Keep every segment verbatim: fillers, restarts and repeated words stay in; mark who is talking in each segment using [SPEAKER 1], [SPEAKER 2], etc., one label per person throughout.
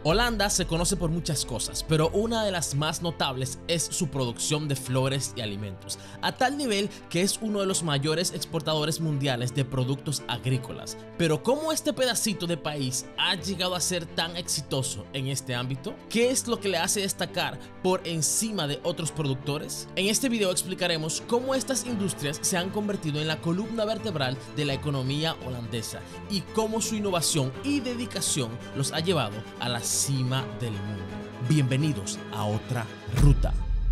[SPEAKER 1] Holanda se conoce por muchas cosas, pero una de las más notables es su producción de flores y alimentos, a tal nivel que es uno de los mayores exportadores mundiales de productos agrícolas. Pero ¿cómo este pedacito de país ha llegado a ser tan exitoso en este ámbito? ¿Qué es lo que le hace destacar por encima de otros productores? En este video explicaremos cómo estas industrias se han convertido en la columna vertebral de la economía holandesa y cómo su innovación y dedicación los ha llevado a la cima del mundo. Bienvenidos a otra ruta.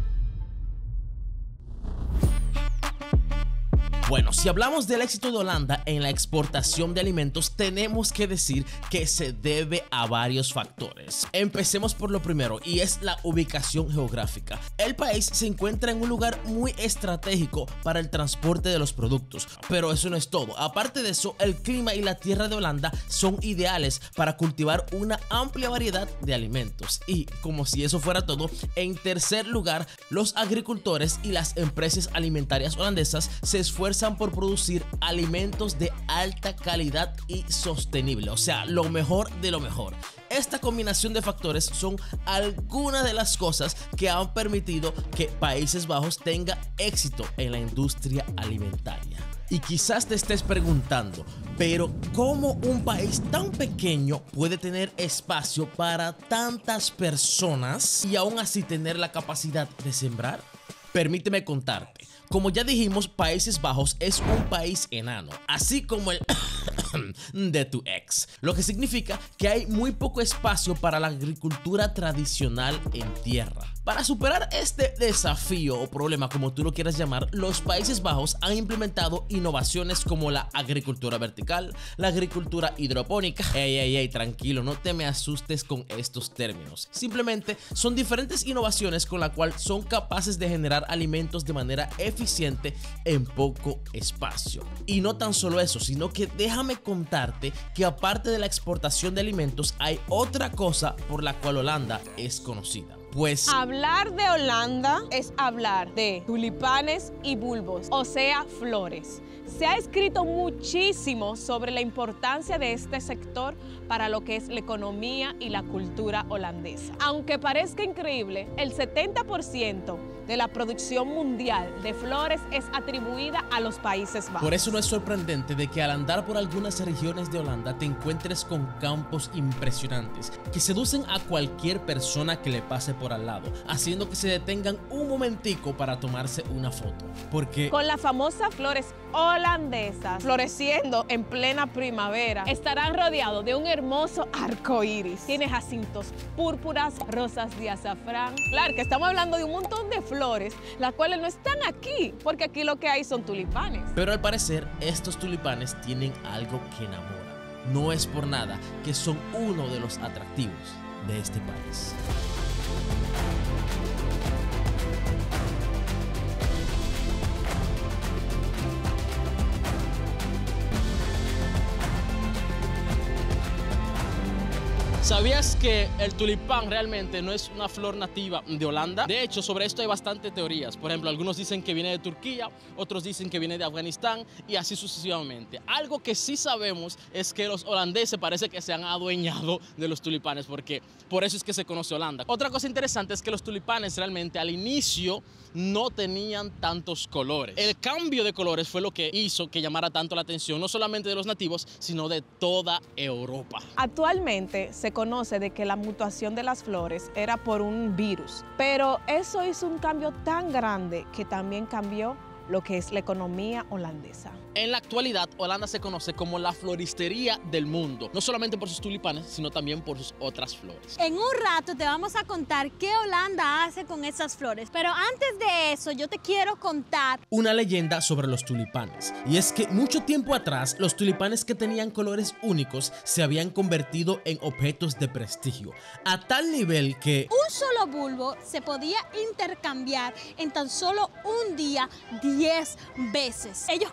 [SPEAKER 1] Bueno, si hablamos del éxito de Holanda en la exportación de alimentos, tenemos que decir que se debe a varios factores. Empecemos por lo primero, y es la ubicación geográfica. El país se encuentra en un lugar muy estratégico para el transporte de los productos, pero eso no es todo. Aparte de eso, el clima y la tierra de Holanda son ideales para cultivar una amplia variedad de alimentos. Y como si eso fuera todo, en tercer lugar, los agricultores y las empresas alimentarias holandesas se esfuerzan por producir alimentos de alta calidad y sostenible, o sea, lo mejor de lo mejor. Esta combinación de factores son algunas de las cosas que han permitido que Países Bajos tenga éxito en la industria alimentaria. Y quizás te estés preguntando, pero ¿cómo un país tan pequeño puede tener espacio para tantas personas y aún así tener la capacidad de sembrar? Permíteme contarte. Como ya dijimos, Países Bajos es un país enano, así como el de tu ex, lo que significa que hay muy poco espacio para la agricultura tradicional en tierra. Para superar este desafío o problema, como tú lo quieras llamar, los Países Bajos han implementado innovaciones como la agricultura vertical, la agricultura hidropónica. Ey, ey, ey, tranquilo, no te me asustes con estos términos. Simplemente son diferentes innovaciones con la cual son capaces de generar alimentos de manera eficiente en poco espacio. Y no tan solo eso, sino que déjame contarte que aparte de la exportación de alimentos, hay otra cosa por la cual Holanda es conocida. Pues
[SPEAKER 2] hablar de Holanda es hablar de tulipanes y bulbos, o sea, flores. Se ha escrito muchísimo sobre la importancia de este sector para lo que es la economía y la cultura holandesa. Aunque parezca increíble, el setenta por ciento de la producción mundial de flores es atribuida a los Países Bajos.
[SPEAKER 1] Por eso no es sorprendente de que al andar por algunas regiones de Holanda te encuentres con campos impresionantes que seducen a cualquier persona que le pase por al lado, haciendo que se detengan un momentico para tomarse una foto. Porque
[SPEAKER 2] con las famosas flores holandesas floreciendo en plena primavera, estarán rodeados de un hermoso arco iris. Tiene jacintos púrpuras, rosas de azafrán. Claro que estamos hablando de un montón de flores, las cuales no están aquí, porque aquí lo que hay son tulipanes.
[SPEAKER 1] Pero al parecer, estos tulipanes tienen algo que enamora. No es por nada que son uno de los atractivos de este país. ¿Sabías que el tulipán realmente no es una flor nativa de Holanda? De hecho, sobre esto hay bastantes teorías. Por ejemplo, algunos dicen que viene de Turquía, otros dicen que viene de Afganistán y así sucesivamente. Algo que sí sabemos es que los holandeses parece que se han adueñado de los tulipanes, porque por eso es que se conoce Holanda. Otra cosa interesante es que los tulipanes realmente al inicio no tenían tantos colores. El cambio de colores fue lo que hizo que llamara tanto la atención, no solamente de los nativos, sino de toda Europa.
[SPEAKER 2] Actualmente se conoce de que la mutación de las flores era por un virus, pero eso hizo un cambio tan grande que también cambió lo que es la economía holandesa.
[SPEAKER 1] En la actualidad, Holanda se conoce como la floristería del mundo, no solamente por sus tulipanes, sino también por sus otras flores.
[SPEAKER 3] En un rato te vamos a contar qué Holanda hace con esas flores, pero antes de eso yo te quiero contar
[SPEAKER 1] una leyenda sobre los tulipanes. Y es que mucho tiempo atrás, los tulipanes que tenían colores únicos se habían convertido en objetos de prestigio, a tal nivel que
[SPEAKER 3] un solo bulbo se podía intercambiar en tan solo un día diez veces. Ellos querían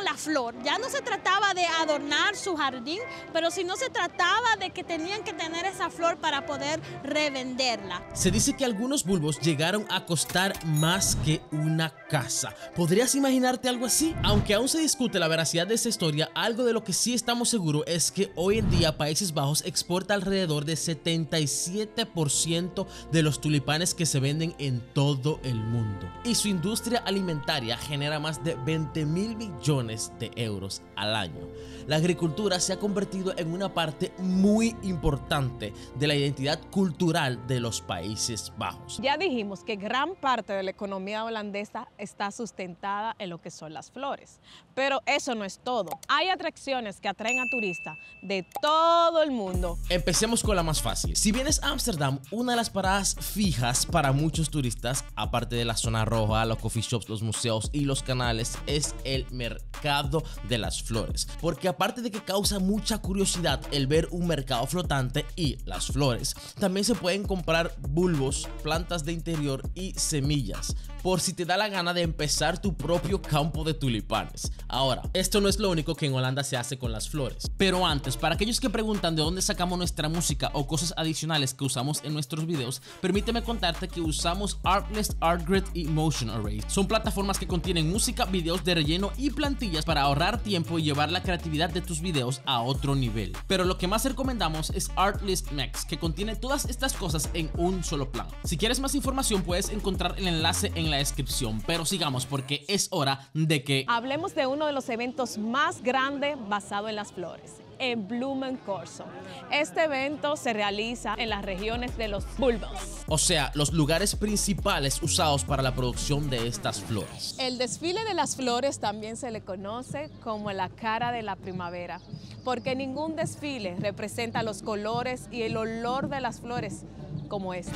[SPEAKER 3] la flor. Ya no se trataba de adornar su jardín, pero si no se trataba de que tenían que tener esa flor para poder revenderla.
[SPEAKER 1] Se dice que algunos bulbos llegaron a costar más que una casa. ¿Podrías imaginarte algo así? Aunque aún se discute la veracidad de esta historia, algo de lo que sí estamos seguros es que hoy en día Países Bajos exporta alrededor de setenta y siete por ciento de los tulipanes que se venden en todo el mundo. Y su industria alimentaria genera más de veinte mil millones de euros al año. La agricultura se ha convertido en una parte muy importante de la identidad cultural de los Países Bajos.
[SPEAKER 2] Ya dijimos que gran parte de la economía holandesa está sustentada en lo que son las flores, pero eso no es todo. Hay atracciones que atraen a turistas de todo el mundo.
[SPEAKER 1] Empecemos con la más fácil. Si vienes a Ámsterdam, una de las paradas fijas para muchos turistas, aparte de la zona roja, los coffee shops, los museos y los canales, es el mercado de las flores. Porque aparte de que causa mucha curiosidad el ver un mercado flotante y las flores, también se pueden comprar bulbos, plantas de interior y semillas, por si te da la gana de empezar tu propio campo de tulipanes. Ahora, esto no es lo único que en Holanda se hace con las flores. Pero antes, para aquellos que preguntan de dónde sacamos nuestra música o cosas adicionales que usamos en nuestros videos, permíteme contarte que usamos Artlist, Artgrid y Motion Array. Son plataformas que contienen música, videos de relleno y plantillas para ahorrar tiempo y llevar la creatividad de tus videos a otro nivel. Pero lo que más recomendamos es Artlist Max, que contiene todas estas cosas en un solo plan. Si quieres más información puedes encontrar el enlace en la descripción, pero sigamos porque es hora de que
[SPEAKER 2] hablemos de uno de los eventos más grandes basado en las flores, en Bloemencorso. Este evento se realiza en las regiones de los bulbos,
[SPEAKER 1] o sea, los lugares principales usados para la producción de estas flores.
[SPEAKER 2] El desfile de las flores también se le conoce como la cara de la primavera, porque ningún desfile representa los colores y el olor de las flores como este.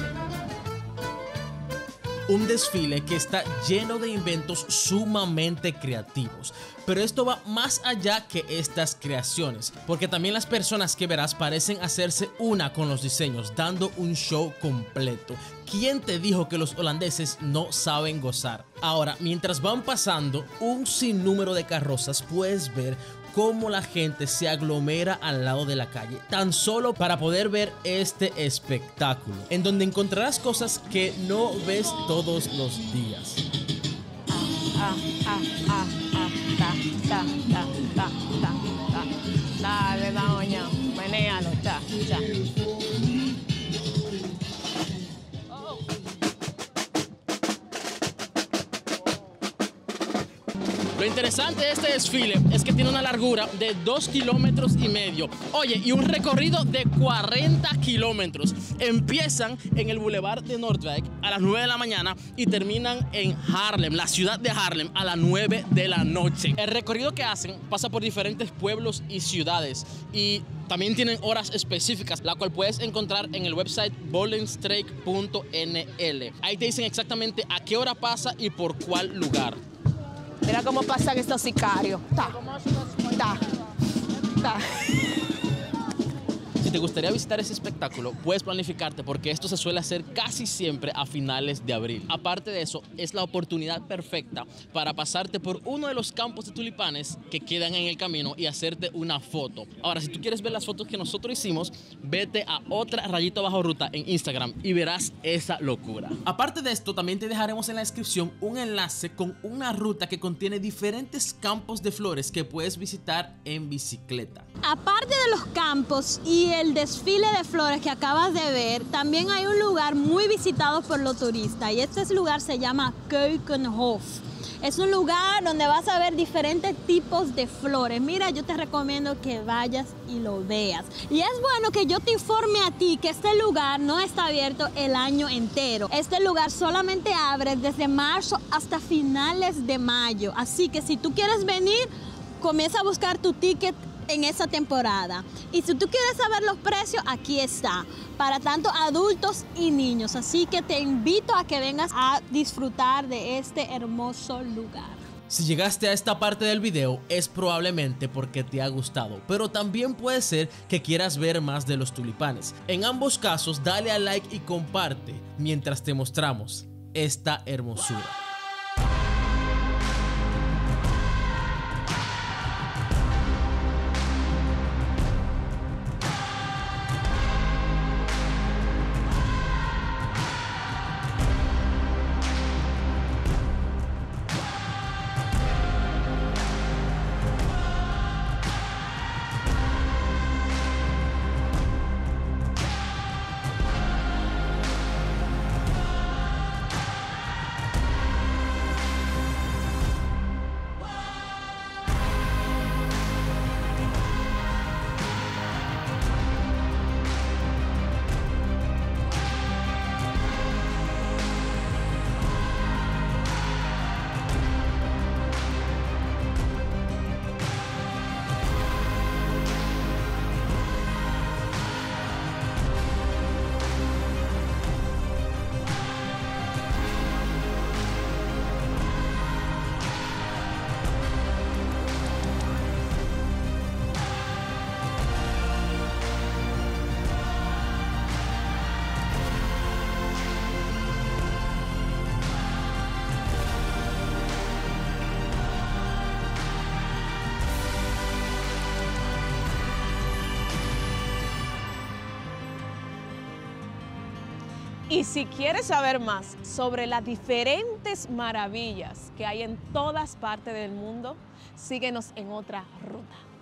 [SPEAKER 1] Un desfile que está lleno de inventos sumamente creativos. Pero esto va más allá que estas creaciones, porque también las personas que verás parecen hacerse una con los diseños, dando un show completo. ¿Quién te dijo que los holandeses no saben gozar? Ahora, mientras van pasando un sinnúmero de carrozas, puedes ver cómo la gente se aglomera al lado de la calle, tan solo para poder ver este espectáculo, en donde encontrarás cosas que no ves todos los días.
[SPEAKER 2] Ah, ah, ah, ah, ta, ta, ta, ta, ta, ta. Dale, doña, menéalo, ta, ta.
[SPEAKER 1] Lo interesante de este desfile es que tiene una largura de dos kilómetros y medio. Oye, y un recorrido de cuarenta kilómetros. Empiezan en el Boulevard de Noordwijk a las nueve de la mañana y terminan en Haarlem, la ciudad de Haarlem, a las nueve de la noche. El recorrido que hacen pasa por diferentes pueblos y ciudades y también tienen horas específicas, la cual puedes encontrar en el website bolenstreek punto n l. Ahí te dicen exactamente a qué hora pasa y por cuál lugar.
[SPEAKER 2] Mira cómo pasan estos sicarios. Ta, ta, ta.
[SPEAKER 1] Si te gustaría visitar ese espectáculo, puedes planificarte porque esto se suele hacer casi siempre a finales de abril. Aparte de eso, es la oportunidad perfecta para pasarte por uno de los campos de tulipanes que quedan en el camino y hacerte una foto. Ahora, si tú quieres ver las fotos que nosotros hicimos, vete a otra rayito bajo ruta en Instagram y verás esa locura. Aparte de esto, también te dejaremos en la descripción un enlace con una ruta que contiene diferentes campos de flores que puedes visitar en bicicleta.
[SPEAKER 3] Aparte de los campos y el desfile de flores que acabas de ver, también hay un lugar muy visitado por los turistas y este lugar se llama Keukenhof. Es un lugar donde vas a ver diferentes tipos de flores. Mira, yo te recomiendo que vayas y lo veas. Y es bueno que yo te informe a ti que este lugar no está abierto el año entero. Este lugar solamente abre desde marzo hasta finales de mayo. Así que si tú quieres venir, comienza a buscar tu ticket en esa temporada. Y si tú quieres saber los precios, aquí está, para tanto adultos y niños. Así que te invito a que vengas a disfrutar de este hermoso lugar.
[SPEAKER 1] Si llegaste a esta parte del video es probablemente porque te ha gustado, pero también puede ser que quieras ver más de los tulipanes. En ambos casos, dale a like y comparte mientras te mostramos esta hermosura.
[SPEAKER 2] Y si quieres saber más sobre las diferentes maravillas que hay en todas partes del mundo, síguenos en otra ruta.